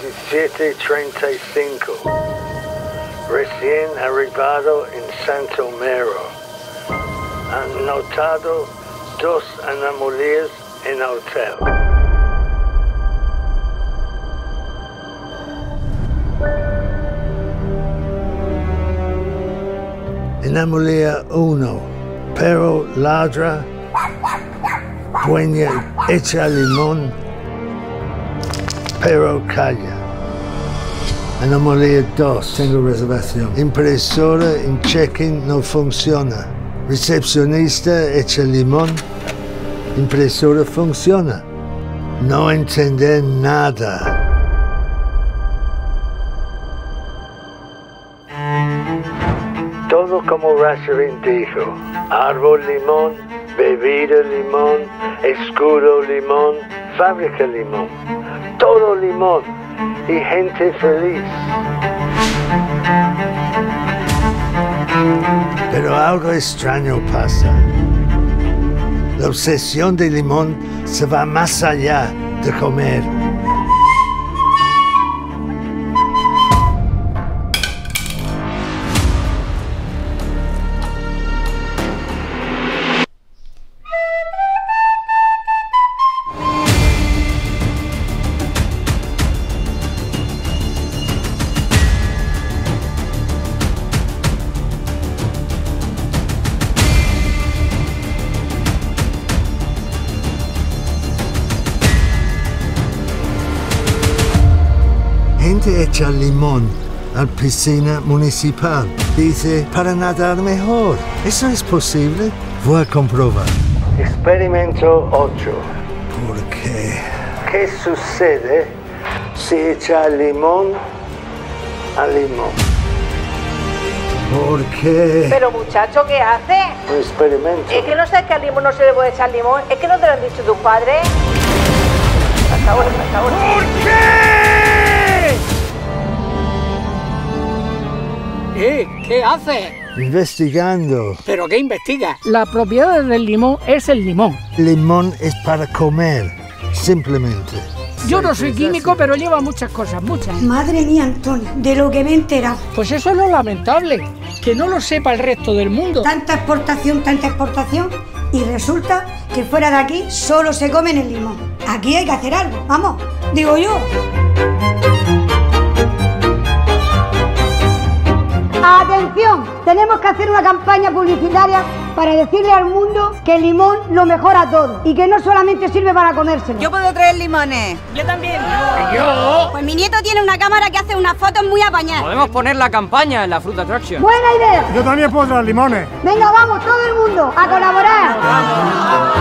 17:35. Recién arribado en Santomero. Han notado 2 anomalías en el hotel. Anomalía 1. Perro ladra. Dueña echa limón. Perro calla. Anomalía 2. Tengo reservación. Impresora en check-in no funciona. Recepcionista echa limón. Impresora funciona. No entender nada. Todo como Rasherin dijo. Árbol limón, bebida limón, escudo limón, fábrica limón. Todo limón y gente feliz. Pero algo extraño pasa. La obsesión de limón se va más allá de comer. Gente echa limón a la piscina municipal. Dice, para nadar mejor. ¿Eso es posible? Voy a comprobar. Experimento 8. ¿Por qué? ¿Qué sucede si echa limón a limón? ¿Por qué? Pero muchacho, ¿qué hace? Un experimento. Es que no sé que al limón no se le puede echar limón. Es que no te lo han dicho tus padres. Hasta ahora. ¿Por qué? ¿Qué haces? Investigando. ¿Pero qué investigas? La propiedad del limón es el limón. Limón es para comer, simplemente. Yo no soy químico, pero lleva muchas cosas, muchas. Madre mía, Antonio, de lo que me he enterado. Pues eso es lo lamentable, que no lo sepa el resto del mundo. Tanta exportación, y resulta que fuera de aquí solo se comen el limón. Aquí hay que hacer algo, vamos, digo yo. Atención, tenemos que hacer una campaña publicitaria para decirle al mundo que el limón lo mejora todo y que no solamente sirve para comérselo. Yo puedo traer limones. Yo también. ¿Yo? Pues mi nieto tiene una cámara que hace unas fotos muy apañadas. Podemos poner la campaña en la Fruit Attraction. ¡Buena idea! Yo también puedo traer limones. Venga, vamos, todo el mundo, a colaborar.